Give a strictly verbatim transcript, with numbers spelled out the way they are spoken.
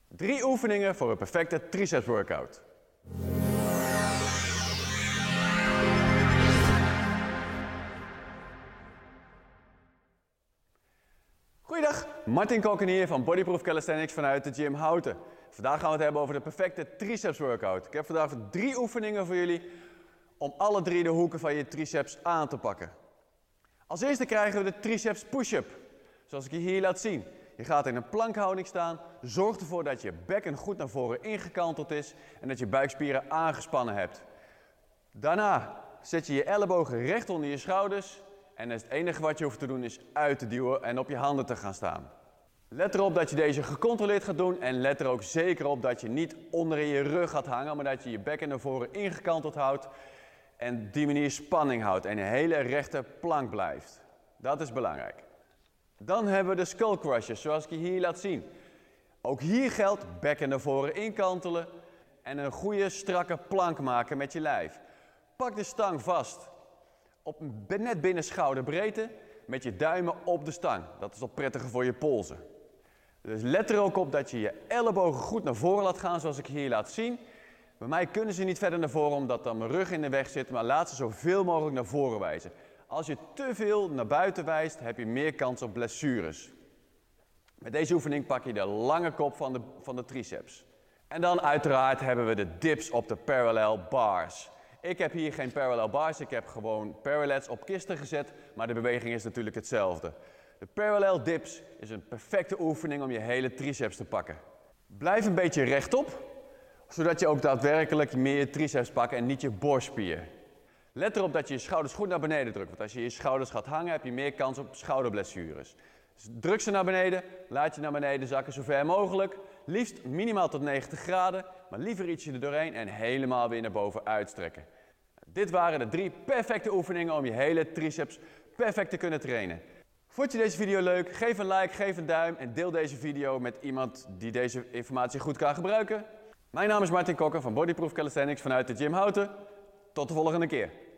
Drie oefeningen voor een perfecte triceps workout. Goeiedag, Martin Kokken hier van Bodyproof Calisthenics vanuit de gym Houten. Vandaag gaan we het hebben over de perfecte triceps workout. Ik heb vandaag drie oefeningen voor jullie om alle drie de hoeken van je triceps aan te pakken. Als eerste krijgen we de triceps push-up, zoals ik je hier laat zien. Je gaat in een plankhouding staan, zorg ervoor dat je bekken goed naar voren ingekanteld is en dat je buikspieren aangespannen hebt. Daarna zet je je ellebogen recht onder je schouders en het enige wat je hoeft te doen is uit te duwen en op je handen te gaan staan. Let erop dat je deze gecontroleerd gaat doen en let er ook zeker op dat je niet onder in je rug gaat hangen, maar dat je je bekken naar voren ingekanteld houdt en op die manier spanning houdt en een hele rechte plank blijft. Dat is belangrijk. Dan hebben we de skull crushers, zoals ik je hier laat zien. Ook hier geldt bekken naar voren inkantelen en een goede strakke plank maken met je lijf. Pak de stang vast op net binnen schouderbreedte met je duimen op de stang. Dat is al prettiger voor je polsen. Dus let er ook op dat je je ellebogen goed naar voren laat gaan, zoals ik hier laat zien. Bij mij kunnen ze niet verder naar voren omdat dan mijn rug in de weg zit, maar laat ze zoveel mogelijk naar voren wijzen. Als je te veel naar buiten wijst, heb je meer kans op blessures. Met deze oefening pak je de lange kop van de, van de triceps. En dan uiteraard hebben we de dips op de parallel bars. Ik heb hier geen parallel bars, ik heb gewoon parallels op kisten gezet, maar de beweging is natuurlijk hetzelfde. De parallel dips is een perfecte oefening om je hele triceps te pakken. Blijf een beetje rechtop, zodat je ook daadwerkelijk meer je triceps pakt en niet je borstspier. Let erop dat je je schouders goed naar beneden drukt, want als je je schouders gaat hangen heb je meer kans op schouderblessures. Dus druk ze naar beneden, laat je naar beneden zakken zo ver mogelijk. Liefst minimaal tot negentig graden, maar liever ietsje er doorheen en helemaal weer naar boven uitstrekken. Dit waren de drie perfecte oefeningen om je hele triceps perfect te kunnen trainen. Vond je deze video leuk? Geef een like, geef een duim en deel deze video met iemand die deze informatie goed kan gebruiken. Mijn naam is Martin Kokken van Bodyproof Calisthenics vanuit de gym Houten. Tot de volgende keer.